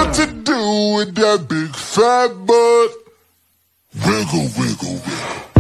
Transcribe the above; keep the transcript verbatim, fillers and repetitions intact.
what to do with that big fat butt. Wiggle, wiggle, wiggle.